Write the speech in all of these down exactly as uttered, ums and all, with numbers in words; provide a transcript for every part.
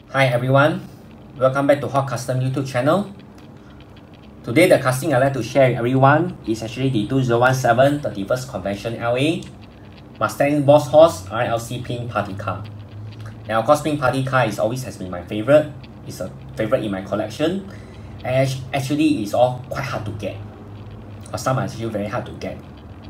Hi everyone, welcome back to Hot Custom YouTube channel. Today the casting I'd like to share with everyone is actually the two thousand seventeen thirty-first Convention L A Mustang Boss Horse R L C Pink Party Car. Now of course Pink Party Car is always has been my favorite. It's a favorite in my collection, and actually it's all quite hard to get, or some are actually very hard to get.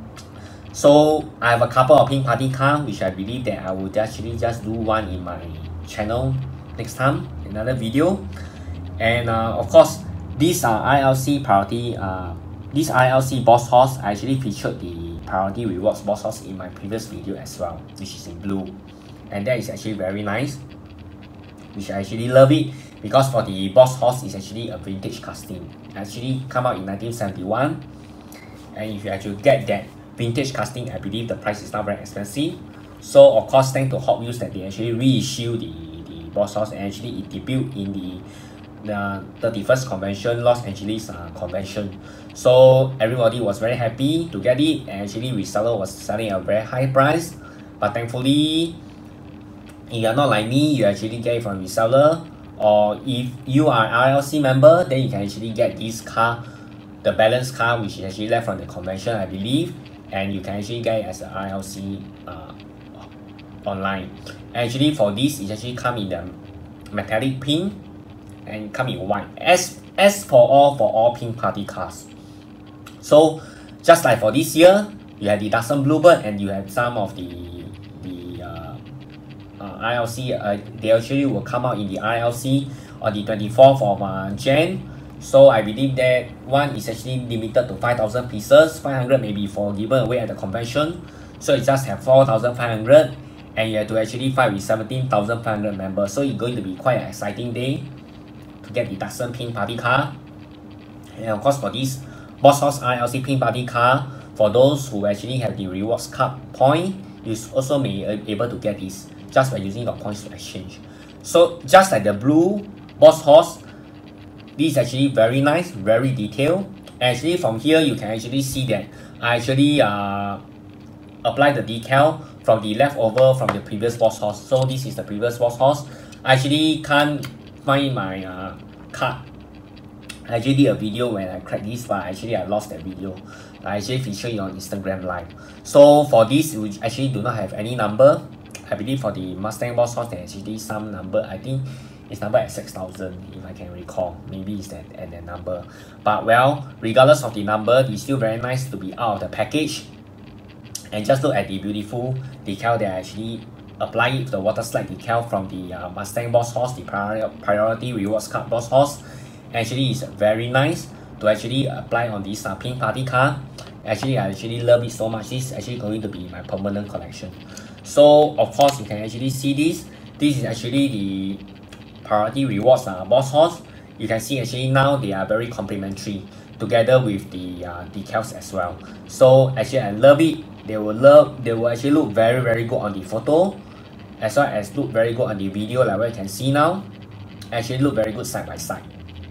So I have a couple of Pink Party Car which I believe that I would actually just do one in my channel next time, another video. And uh, of course these are R L C priority uh, this R L C Boss Horse. I actually featured the priority rewards Boss Horse in my previous video as well, which is in blue, and that is actually very nice, which I actually love it because for the Boss Horse is actually a vintage casting. It actually come out in nineteen seventy-one, and if you actually get that vintage casting, I believe the price is not very expensive. So of course thanks to Hot Wheels that they actually reissue the, the Boss Horse, and actually it debuted in the the thirty-first Convention Los Angeles uh, Convention. So everybody was very happy to get it, and actually reseller was selling at a very high price. But thankfully, if you're not like me, you actually get it from reseller, or if you are R L C member, then you can actually get this car, the balance car, which is actually left from the convention, I believe, and you can actually get it as an R L C uh, online. Actually for this, it actually come in the metallic pink and come in white, as as for all for all Pink Party cars. So just like for this year, you have the Datsun Bluebird, and you have some of the the uh, uh, R L C. Uh, they actually will come out in the R L C on the twenty-fourth of uh, January. So I believe that one is actually limited to five thousand pieces. five hundred may be for given away at the convention. So it just have four thousand five hundred, and you have to actually fight with seventeen thousand five hundred members. So it's going to be quite an exciting day to get the Datsun Pink Party car. And of course for this Boss Horse R L C Pink Party car, for those who actually have the rewards card point, you also may be able to get this just by using your points to exchange. So just like the blue Boss Horse, this is actually very nice, very detailed. Actually from here you can actually see that I actually uh, apply the decal from the leftover from the previous Boss Horse. So this is the previous Boss Horse. I actually can't find my uh, card. I actually did a video when I cracked this, but actually I lost that video. I actually featured it on Instagram Live. So for this, we actually do not have any number. I believe for the Mustang Boss Horse, there actually some number. I think it's number at six thousand, if I can recall. Maybe it's that at that number. But well, regardless of the number, it's still very nice to be out of the package. And just look at the beautiful decal that I actually apply it, the water slide decal from the uh, Mustang Boss Horse, the priori priority rewards card Boss Horse. Actually it's very nice to actually apply on this uh, Pink Party car. Actually I actually love it so much. This is actually going to be my permanent collection. So of course you can actually see this. This is actually the priority rewards uh, Boss Horse. You can see actually now they are very complementary together with the uh, decals as well. So actually I love it. They will love. They will actually look very very good on the photo, as well as look very good on the video, like what you can see now. Actually look very good side by side.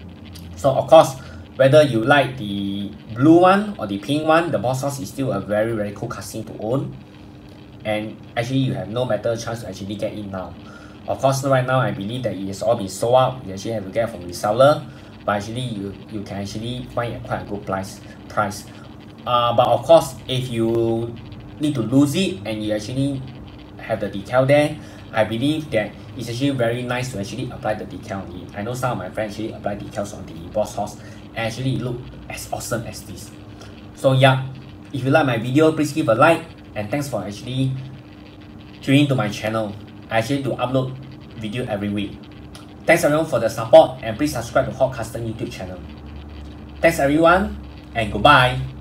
So of course, whether you like the blue one or the pink one, the Boss Horse is still a very very cool casting to own. And actually you have no better chance to actually get it now. Of course right now I believe that it has all been sold out. You actually have to get from reseller, but actually you, you can actually find a quite a good price. price. Uh, but of course if you need to lose it and you actually have the decal there, I believe that it's actually very nice to actually apply the decal on it. I know some of my friends actually apply decals on the Boss Horse, and actually it look as awesome as this. So yeah, if you like my video, please give a like, and thanks for actually tuning into my channel. I actually do upload video every week. Thanks everyone for the support, and please subscribe to Hot Custom YouTube channel. Thanks everyone, and goodbye.